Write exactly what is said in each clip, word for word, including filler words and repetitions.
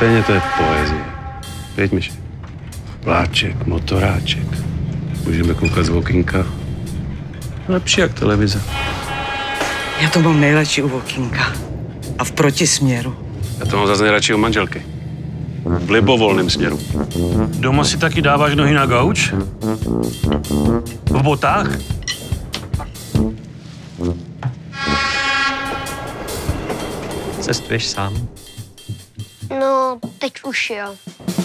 Stejně to je poezie. Pěť, Myši. Vláček, motoráček. Můžeme koukat z okýnka. Lepší jak televize. Já to mám nejradši u okýnka. A v protisměru. Já to mám zase nejradši u manželky. V libovolném směru. Doma si taky dáváš nohy na gauč? V botách? Cestuješ sám? No, teď už jo.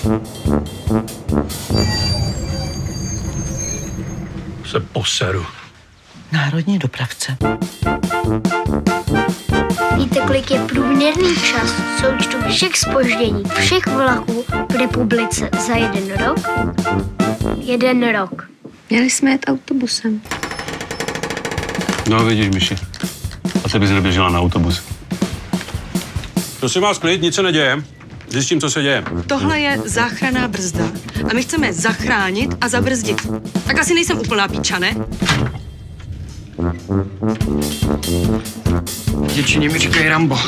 Se poseru. Národní dopravce. Víte, kolik je průměrný čas součtu všech zpoždění, všech vlaků v republice za jeden rok? Jeden rok. Měli jsme jet autobusem. No vidíš, Myši. A co bys neběžela na autobus? Prosím vás, klid, nic se neděje. Zjistím, co se děje. Tohle je záchranná brzda. A my chceme zachránit a zabrzdit. Tak asi nejsem úplná píča, ne? Děčině mi říkají Rambo.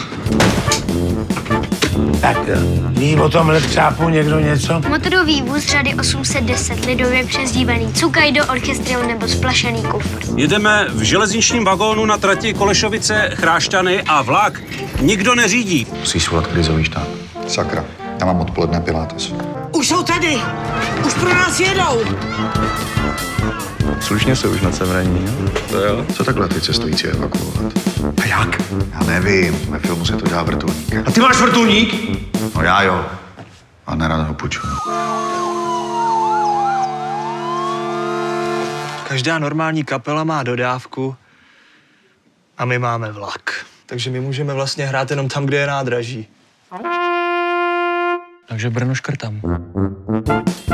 Tak ví o tom letřápu někdo něco? Motorový vůz řady osm set deset, lidově přezdívaný Cukajdo, orchestrion nebo splašený kufr. Jedeme v železničním vagónu na trati Kolešovice-Chrášťany a vlak nikdo neřídí. Musíš volat krizový štáb. Sakra, já mám odpoledne pilates. Už jsou tady! Už pro nás jedou! Slušně se už na severní, jo? To jo. Co takhle ty cestující evakuovat? A jak? Já nevím, ve filmu se to dělá vrtulník. A ty máš vrtulník? No já jo. A nerad ho půjčuju. Každá normální kapela má dodávku a my máme vlak. Takže my můžeme vlastně hrát jenom tam, kde je nádraží. Takže Brno škrtám.